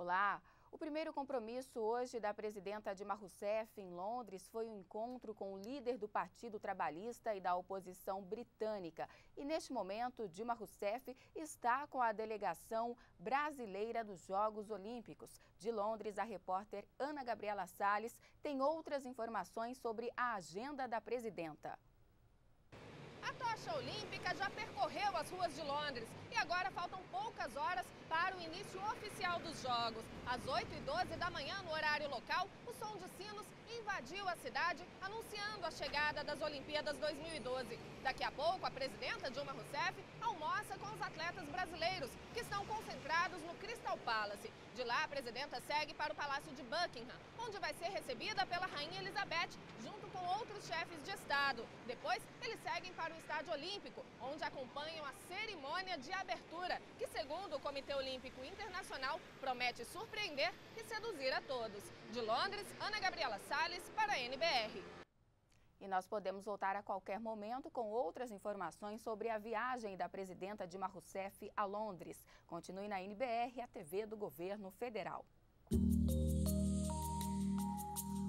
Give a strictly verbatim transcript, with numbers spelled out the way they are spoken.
Olá! O primeiro compromisso hoje da presidenta Dilma Rousseff em Londres foi um encontro com o líder do Partido Trabalhista e da oposição britânica. E neste momento, Dilma Rousseff está com a delegação brasileira dos Jogos Olímpicos. De Londres, a repórter Ana Gabriela Salles tem outras informações sobre a agenda da presidenta. A tocha olímpica já percorreu as ruas de Londres e agora faltam poucas horas para o início oficial dos Jogos. Às oito e doze da manhã, no horário local, o som de sinos invadiu a cidade, anunciando a chegada das Olimpíadas dois mil e doze. Daqui a pouco, a presidenta Dilma Rousseff almoça com os atletas brasileiros, que estão concentrados no Crystal Palace. De lá, a presidenta segue para o Palácio de Buckingham, onde vai ser recebida pela Rainha Elizabeth, junto com outros chefes de Estado. Depois, eles seguem para o Estádio Olímpico, onde acompanham a cerimônia de abertura, que, segundo o Comitê Olímpico Internacional, promete surpreender e seduzir a todos. De Londres, Ana Gabriela Salles para a N B R. E nós podemos voltar a qualquer momento com outras informações sobre a viagem da presidenta Dilma Rousseff a Londres. Continue na N B R, a T V do Governo Federal.